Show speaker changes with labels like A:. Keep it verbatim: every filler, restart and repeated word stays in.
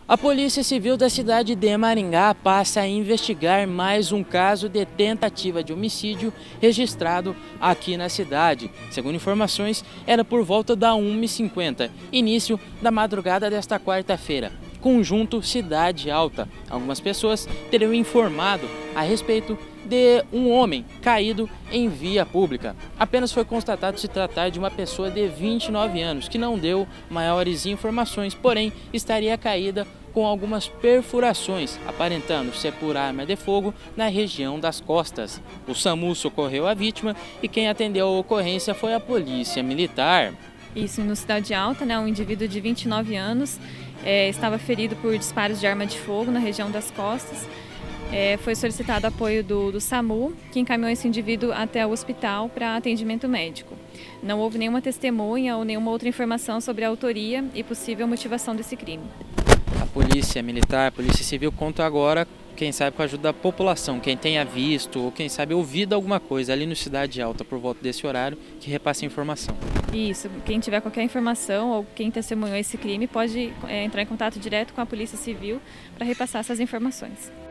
A: A Polícia Civil da cidade de Maringá passa a investigar mais um caso de tentativa de homicídio registrado aqui na cidade. Segundo informações, era por volta da uma e cinquenta, início da madrugada desta quarta-feira. Conjunto Cidade Alta. Algumas pessoas teriam informado a respeito de um homem caído em via pública. Apenas foi constatado se tratar de uma pessoa de vinte e nove anos, que não deu maiores informações, porém estaria caída com algumas perfurações, aparentando ser por arma de fogo na região das costas. O SAMU socorreu a vítima e quem atendeu a ocorrência foi a Polícia Militar.
B: Isso no Cidade Alta, né, um indivíduo de vinte e nove anos é, estava ferido por disparos de arma de fogo na região das costas. É, foi solicitado apoio do, do SAMU, que encaminhou esse indivíduo até o hospital para atendimento médico. Não houve nenhuma testemunha ou nenhuma outra informação sobre a autoria e possível motivação desse crime.
A: A Polícia Militar, a Polícia Civil conta agora, quem sabe com a ajuda da população, quem tenha visto ou quem sabe ouvido alguma coisa ali no Cidade Alta por volta desse horário, que repasse a informação.
B: Isso, quem tiver qualquer informação ou quem testemunhou esse crime pode é, entrar em contato direto com a Polícia Civil para repassar essas informações.